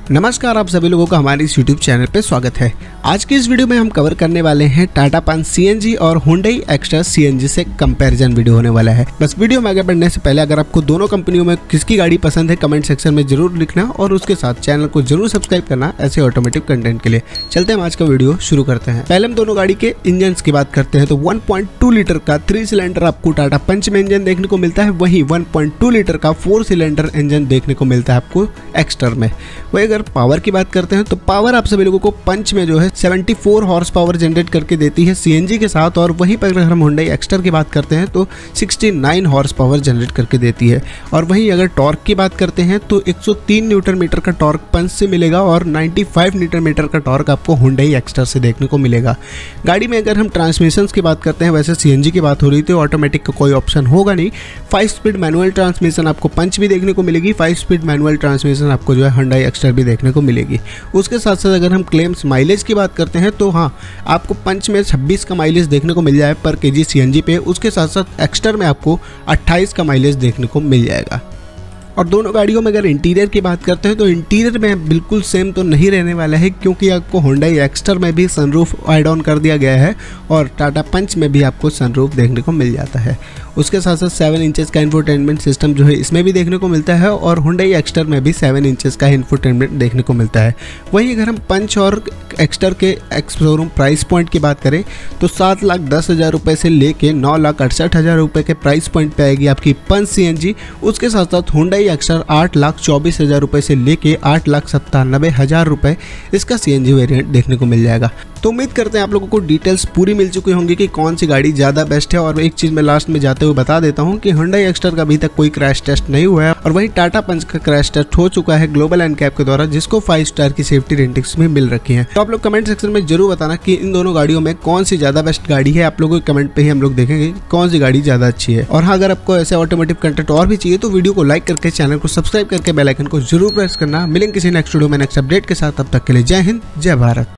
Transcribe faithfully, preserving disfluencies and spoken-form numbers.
नमस्कार, आप सभी लोगों का हमारे इस यूट्यूब चैनल पे स्वागत है। आज की इस वीडियो में हम कवर करने वाले हैं टाटा पंच सीएनजी और Hyundai एक्स्ट्रा सीएनजी से कंपैरिजन वीडियो होने वाला है। बस वीडियो में आगे बढ़ने से पहले अगर आपको दोनों कंपनियों में किसकी गाड़ी पसंद है कमेंट सेक्शन में जरूर लिखना और उसके साथ चैनल को जरूर सब्सक्राइब करना ऐसे ऑटोमेटिव कंटेंट के लिए। चलते हैं आज का वीडियो शुरू करते हैं। पहले हम दोनों गाड़ी के इंजन की बात करते हैं तो वन पॉइंट टू लीटर का थ्री सिलेंडर आपको टाटा पंच में इंजन देखने को मिलता है, वहीं वन पॉइंट टू लीटर का फोर सिलेंडर इंजन देखने को मिलता है आपको एक्स्ट्रा में। वही अगर पावर की बात करते हैं तो पावर आप सभी लोगों को पंच में जो है seventy four horse power generate करके देती है सीएनजी के साथ, और वहीं पर अगर हम Hyundai एक्स्ट्रा की बात करते हैं तो sixty nine horse power generate करके देती है। और वहीं अगर टॉर्क की बात करते हैं तो एक सौ तीन न्यूटन मीटर का टॉर्क पंच से मिलेगा और पचानवे न्यूटन मीटर का टॉर्क आपको Hyundai एक्स्ट्रा से देखने को मिलेगा। गाड़ी में अगर हम ट्रांसमिशन की बात करते हैं, वैसे सीएनजी की बात हो रही थी, ऑटोमेटिक का कोई ऑप्शन होगा नहीं। फाइव स्पीड मैनुअल ट्रांसमिशन आपको पंच भी देखने को मिलेगी, फाइव स्पीड मैनुअल ट्रांसमिशन आपको जो है Hyundai एक्स्ट्रा भी देखने को मिलेगी। उसके साथ साथ अगर हम क्लेम्स माइलेज की बात करते हैं तो हाँ, आपको पंच में छब्बीस का माइलेज देखने को मिल जाए पर केजी सीएनजी पे। उसके साथ साथ एक्स्ट्रा में आपको अट्ठाईस का माइलेज देखने को मिल जाएगा। और दोनों गाड़ियों में अगर इंटीरियर की बात करते हैं तो इंटीरियर में बिल्कुल सेम तो नहीं रहने वाला है, क्योंकि आपको Hyundai एक्स्ट्रा में भी सनरूफ ऐड ऑन कर दिया गया है और टाटा पंच में भी आपको सनरूफ देखने को मिल जाता है। उसके साथ साथ सेवन इंचेस का इंफोटेनमेंट सिस्टम जो है इसमें भी देखने को मिलता है और Hyundai एक्स्ट्रा में भी सेवन इंचेस का इंफोटेनमेंट देखने को मिलता है। वहीं अगर हम पंच और एक्स्ट्रा के एक्स शोरूम प्राइस पॉइंट की बात करें तो सात लाख दस हज़ार रुपये से लेके नौ लाख अड़सठ हज़ार रुपये के प्राइस पॉइंट पे आएगी आपकी पंच सीएनजी। उसके साथ साथ Hyundai एक्स्ट्रा आठ लाख चौबीस हज़ार रुपये से लेके आठ लाख सत्तानबे हज़ार रुपये इसका सीएनजी वेरिएंट देखने को मिल जाएगा। तो उम्मीद करते हैं आप लोगों को डिटेल्स पूरी मिल चुकी होंगी कि कौन सी गाड़ी ज़्यादा बेस्ट है। और एक चीज़ मैं लास्ट में जाते हुए बता देता हूं कि Hyundai एक्स्ट्रा का अभी तक कोई क्रैश टेस्ट नहीं हुआ है और वहीं टाटा पंच का क्रैश टेस्ट हो चुका है ग्लोबल एनकैप के द्वारा, जिसको फाइव स्टार की सेफ्टी रेटिंग्स भी मिल रखी हैं। तो आप लोग कमेंट सेक्शन में जरूर बताना कि इन दोनों गाड़ियों में कौन सी ज़्यादा बेस्ट गाड़ी है। आप लोगों के कमेंट पे ही हम लोग देखेंगे कौन सी गाड़ी ज़्यादा अच्छी है। और हाँ, अगर आपको ऐसे ऑटोमेटिव कंटेंट और भी चाहिए तो वीडियो को लाइक करके चैनल को सब्सक्राइब करके बेल आइकन को जरूर प्रेस करना। मिलेंगे किसी नेक्स्ट वीडियो में नेक्स्ट अपडेट के साथ, तब तक के लिए जय हिंद जय भारत।